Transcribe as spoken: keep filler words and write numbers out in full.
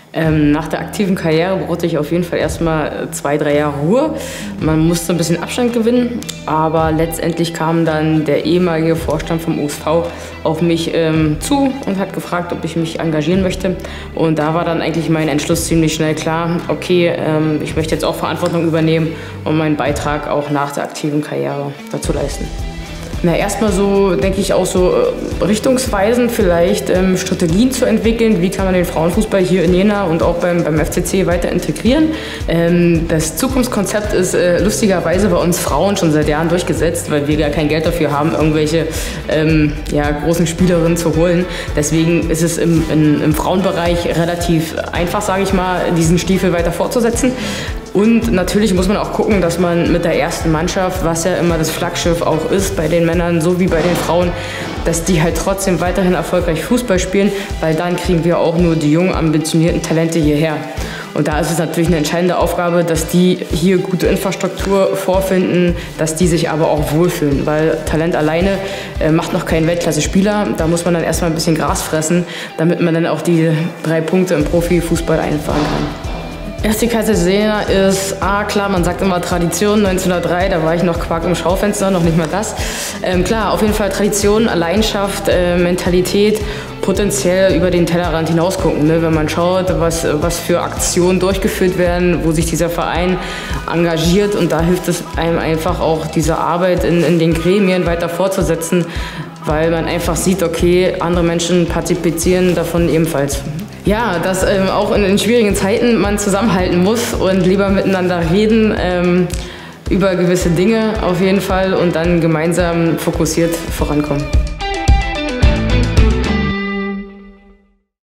Ähm, nach der aktiven Karriere brauchte ich auf jeden Fall erstmal zwei, drei Jahre Ruhe. Man musste ein bisschen Abstand gewinnen, aber letztendlich kam dann der ehemalige Vorstand vom U S V auf mich ähm, zu und hat gefragt, ob ich mich engagieren möchte. Und da war dann eigentlich mein Entschluss ziemlich schnell klar, okay, ähm, ich möchte jetzt auch Verantwortung übernehmen und meinen Beitrag auch nach der aktiven Karriere dazu leisten. Na, erstmal so, denke ich, auch so richtungsweisend vielleicht ähm, Strategien zu entwickeln. Wie kann man den Frauenfußball hier in Jena und auch beim, beim F C C weiter integrieren? Ähm, das Zukunftskonzept ist äh, lustigerweise bei uns Frauen schon seit Jahren durchgesetzt, weil wir gar kein Geld dafür haben, irgendwelche ähm, ja, großen Spielerinnen zu holen. Deswegen ist es im, in, im Frauenbereich relativ einfach, sage ich mal, diesen Stiefel weiter fortzusetzen. Und natürlich muss man auch gucken, dass man mit der ersten Mannschaft, was ja immer das Flaggschiff auch ist, bei den Männern so wie bei den Frauen, dass die halt trotzdem weiterhin erfolgreich Fußball spielen, weil dann kriegen wir auch nur die jungen, ambitionierten Talente hierher. Und da ist es natürlich eine entscheidende Aufgabe, dass die hier gute Infrastruktur vorfinden, dass die sich aber auch wohlfühlen, weil Talent alleine äh, macht noch keinen Weltklasse-Spieler. Da muss man dann erstmal ein bisschen Gras fressen, damit man dann auch die drei Punkte im Profifußball einfahren kann. Erste Kaiserslautern ist, ah klar, man sagt immer Tradition, neunzehnhundertdrei, da war ich noch Quark im Schaufenster, noch nicht mal das. Ähm, klar, auf jeden Fall Tradition, Leidenschaft, äh, Mentalität, potenziell über den Tellerrand hinaus gucken. Ne? Wenn man schaut, was, was für Aktionen durchgeführt werden, wo sich dieser Verein engagiert, und da hilft es einem einfach auch, diese Arbeit in, in den Gremien weiter fortzusetzen, weil man einfach sieht, okay, andere Menschen partizipieren davon ebenfalls. Ja, dass ähm, auch in, in schwierigen Zeiten man zusammenhalten muss und lieber miteinander reden ähm, über gewisse Dinge auf jeden Fall und dann gemeinsam fokussiert vorankommen.